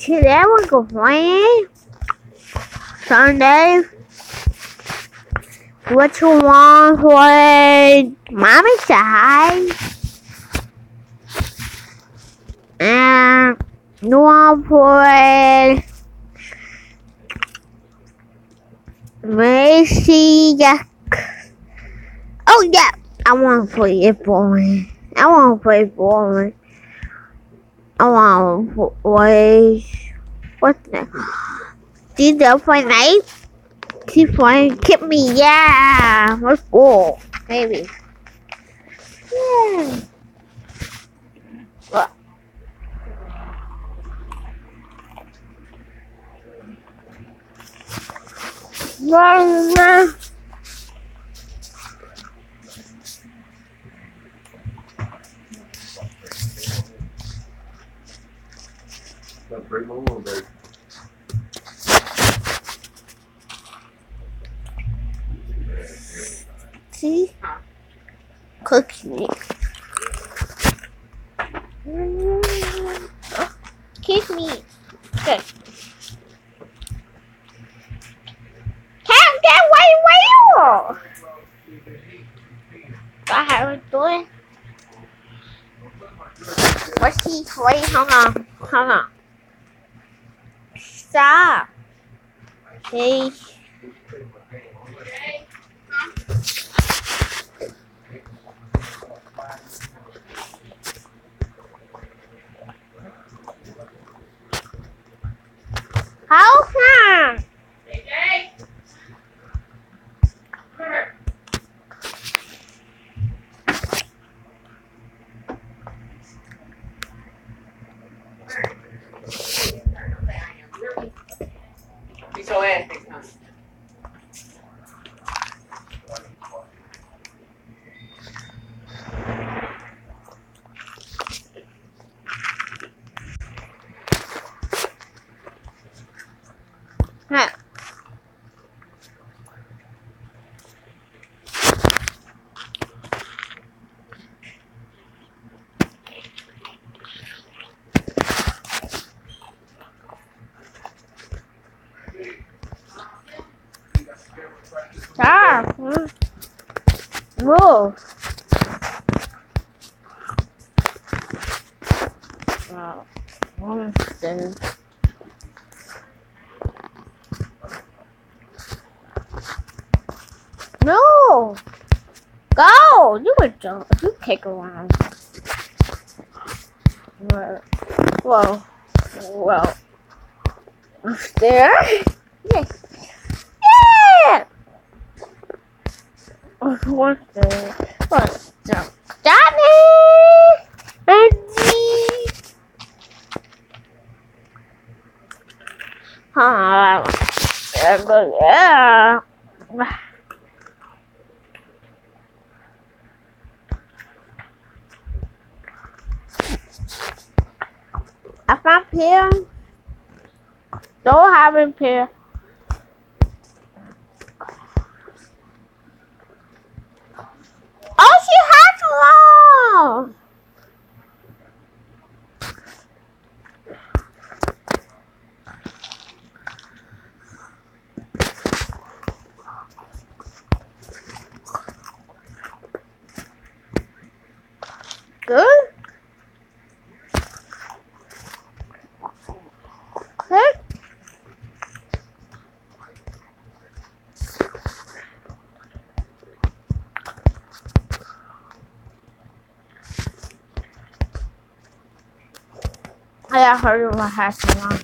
Today we're going Sunday. What you want for mommy side? And you want for Macy? Oh yeah, I want to play it bowling. I want to play bowling. I want to play. What's that? Did they play night? Keep playing. Keep me. Yeah. Let's go. Maybe. Yeah. Bring a little bit. See? Cookie. Kiss me. Good. Can't get away. I haven't done it. What's he playing? Hold on. Stop. Hey. How come? Be so ass next time. Stop. Move. Wow. Monster. No. Go. You would jump. You kick around. Whoa. Well. There. Yes. Yeah. What's there? What's there? Johnny. Yeah. I found pear. Don't have a pear. Oh, she has one. Good. Good. I heard my hat on.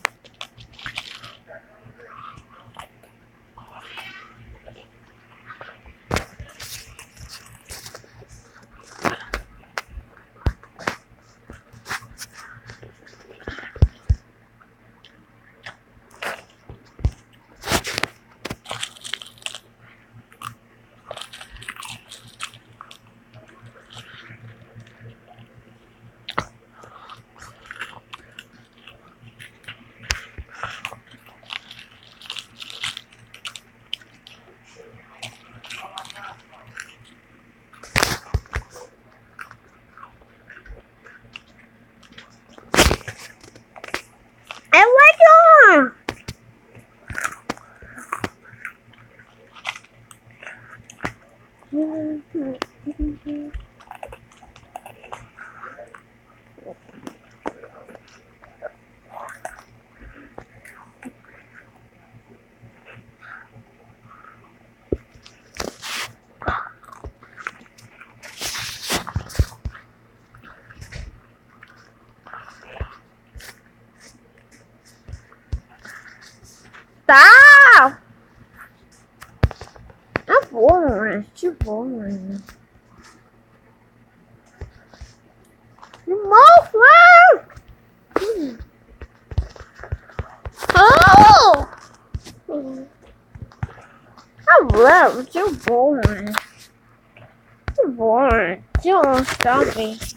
Stop! I'm boring. Too boring. Move! Oh! I'm love. Too boring. Too boring. Don't stop me.